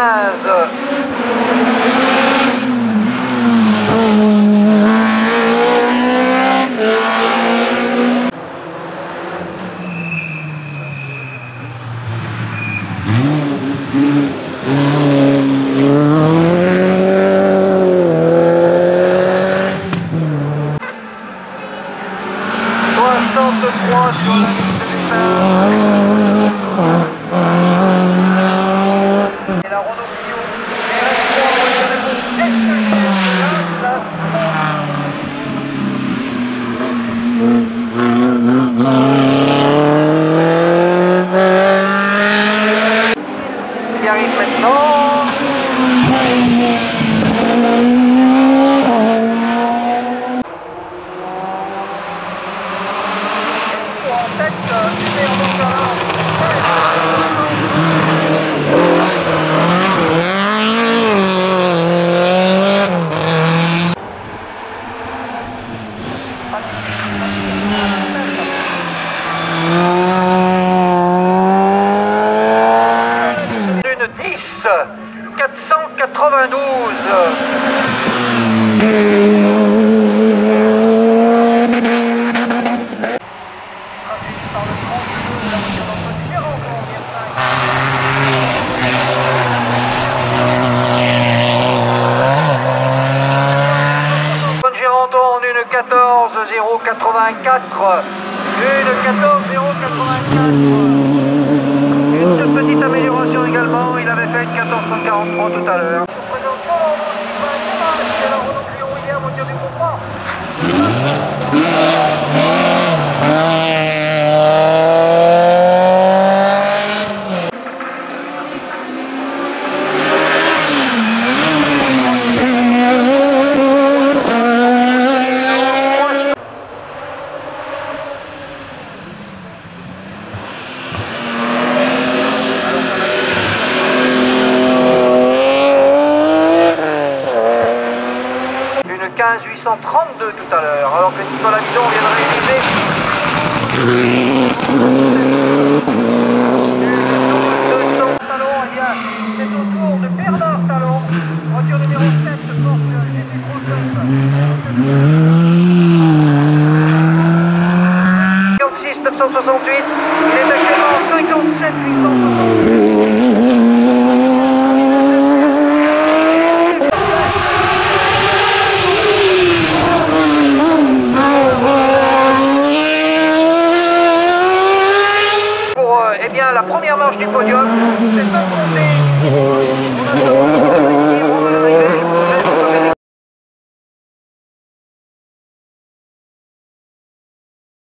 Sur la ligne de départ. Et la Renault Clio qui arrive maintenant. Une 10 492. Une 14 084, une 14 084, une toute petite amélioration également, il avait fait une 1443 tout à l'heure. C'est la Renault Clio William au tir du comprend. Une 15 832 tout à l'heure, alors que Nicolas Bidon vient de réaliser 200 talons. Eh bien, c'est au tour de Bernard Talon, voiture numéro 7, Porsche GT 56 968, il est actuellement 57 868. Eh bien, la première marche du podium, c'est sans compter